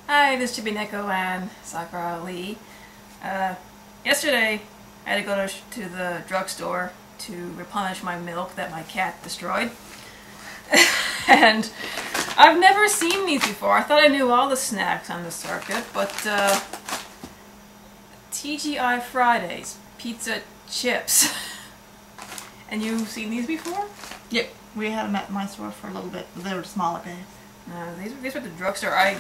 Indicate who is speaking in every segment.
Speaker 1: Hi, this should be Neko and Sakura Lee. Yesterday, I had to go to the drugstore to replenish my milk that my cat destroyed. And I've never seen these before. I thought I knew all the snacks on the circuit, but T.G.I.Fridays pizza chips. And you've seen these before?
Speaker 2: Yep, we had them at my store for a little bit, but they were smaller bags.
Speaker 1: No, these were at the drugstore. I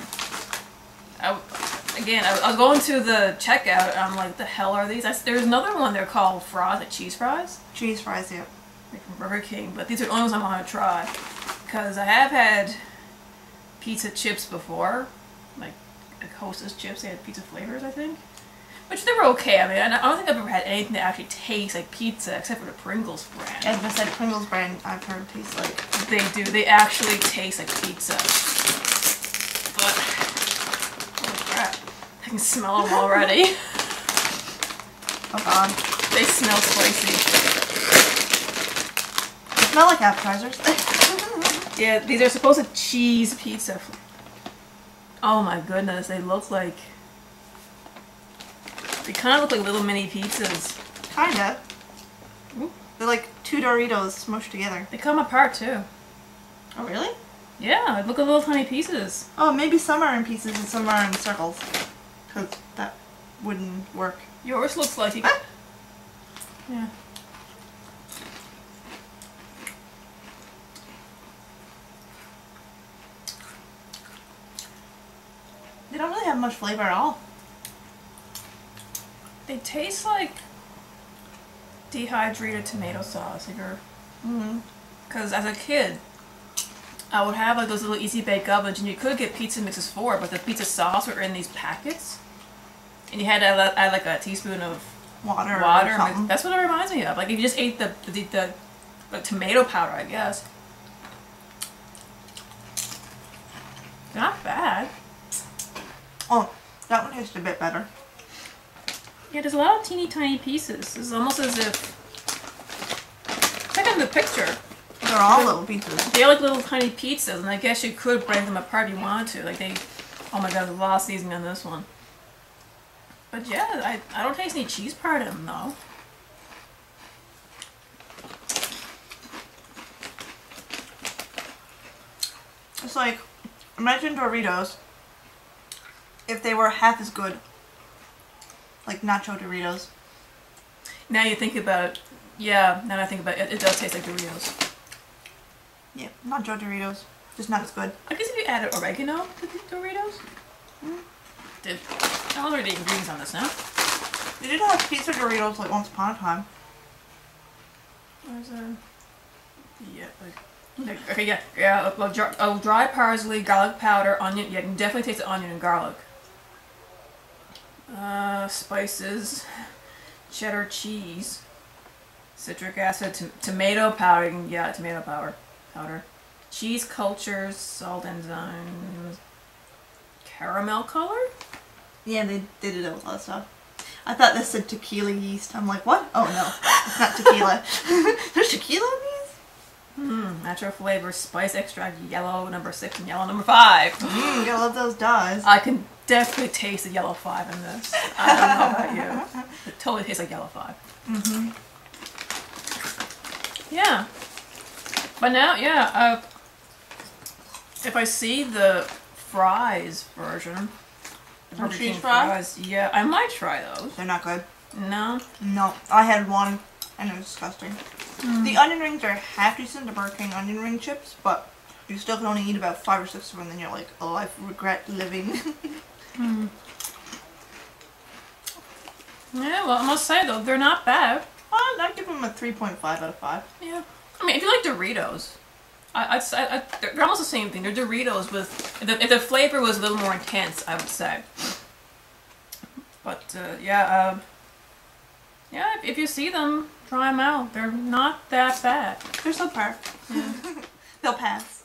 Speaker 1: was going to the checkout and I'm like, the hell are these? There's another one they're called fries, like cheese fries.
Speaker 2: Cheese fries, yeah.
Speaker 1: Like from Burger King, but these are the only ones I want to try. Because I have had pizza chips before, like Hostess chips, they had pizza flavors, I think. Which they were okay. I mean, I don't think I've ever had anything that actually tastes like pizza except for the Pringles brand.
Speaker 2: As I said, Pringles brand I've heard tastes like.
Speaker 1: They do. They actually taste like pizza. But holy crap. I can smell them already.
Speaker 2: Oh god.
Speaker 1: They smell spicy.
Speaker 2: They smell like appetizers.
Speaker 1: Yeah, these are supposed to cheese pizza. Oh my goodness, they look like... They kind of look like little mini pizzas.
Speaker 2: Kinda.
Speaker 1: Ooh.
Speaker 2: They're like two Doritos smushed together.
Speaker 1: They come apart too.
Speaker 2: Oh really?
Speaker 1: Yeah, look at little tiny pieces.
Speaker 2: Oh, maybe some are in pieces and some are in circles. Because that wouldn't work.
Speaker 1: Yours looks like you... Yeah.
Speaker 2: They don't really have much flavor at all.
Speaker 1: They taste like dehydrated tomato sauce. Because as a kid, I would have like those little easy bake ovens, and you could get pizza mixes for it, but the pizza sauce were in these packets, and you had to add like a teaspoon of water. Or something. That's what it reminds me of. Like if you just ate the tomato powder, I guess. Not bad.
Speaker 2: Oh, that one tastes a bit better.
Speaker 1: Yeah, there's a lot of teeny tiny pieces. It's almost as if... Check out the picture.
Speaker 2: They're all little pizzas.
Speaker 1: They're like little tiny pizzas, and I guess you could break them apart if you wanted to. Like they... Oh my god, there's a lot of seasoning on this one. But yeah, I don't taste any cheese part in them, though.
Speaker 2: It's like, imagine Doritos if they were half as good. Like nacho Doritos.
Speaker 1: Now you think about it, yeah, now that I think about it, it does taste like Doritos.
Speaker 2: Yeah, nacho Doritos. Just not as good.
Speaker 1: I guess if you added oregano to the Doritos. I don't know the ingredients on this now.
Speaker 2: They did have pizza Doritos like once upon a time.
Speaker 1: Where's yeah, like, okay, yeah, dry parsley, garlic powder, onion. Yeah, you can definitely taste the onion and garlic. Spices, cheddar cheese, citric acid, tomato powder. Yeah, tomato powder. Cheese cultures, salt enzymes, caramel color.
Speaker 2: Yeah, they did a lot of stuff. I thought this said tequila yeast. I'm like, what? Oh no, it's not tequila. There's tequila in these?
Speaker 1: Natural flavor, spice extract, yellow number 6 and yellow number 5.
Speaker 2: Gotta love those dyes.
Speaker 1: I can definitely taste the yellow 5 in this. I don't know about you. It totally tastes like yellow 5. Yeah. But now, yeah, if I see the fries version,
Speaker 2: the cheese fries,
Speaker 1: yeah, I might try those.
Speaker 2: They're not good.
Speaker 1: No?
Speaker 2: No, I had one and it was disgusting. The onion rings are half decent, the Burger King onion ring chips, but you still can only eat about 5 or 6 of them and then you're like, oh, I regret living.
Speaker 1: Yeah, well, I must say though, they're not bad.
Speaker 2: I'd give them a 3.5 out of 5.
Speaker 1: Yeah. I mean, if you like Doritos, they're almost the same thing. They're Doritos with... If the flavor was a little more intense, I would say. But, yeah, if you see them, try them out. They're not that bad.
Speaker 2: They're subpar.
Speaker 1: Yeah.
Speaker 2: They'll pass.